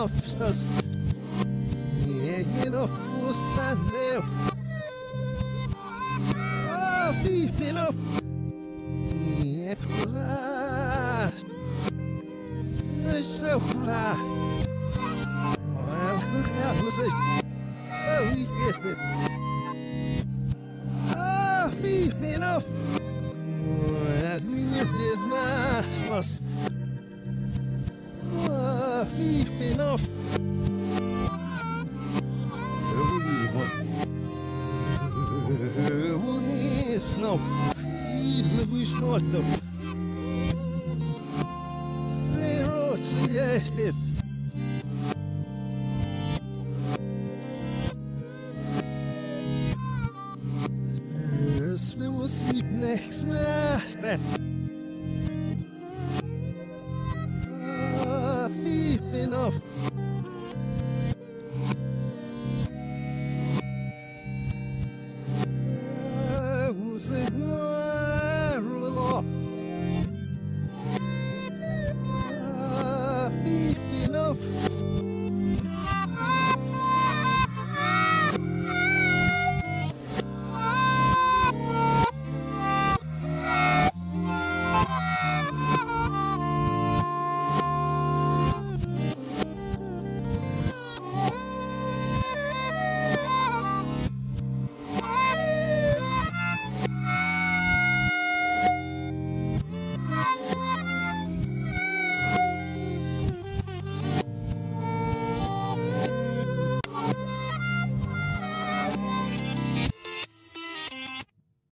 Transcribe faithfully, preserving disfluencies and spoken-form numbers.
nafsas. Ingen of fustaneu. Ah, fifin of. Nie klas. So klas. Well, ja, was is. Oh, wie is dit? Ah, fifin of. Het minje is naast. Ah, fifin of. Snow, even we snort them. Zero suggested. Yes, we will see next master.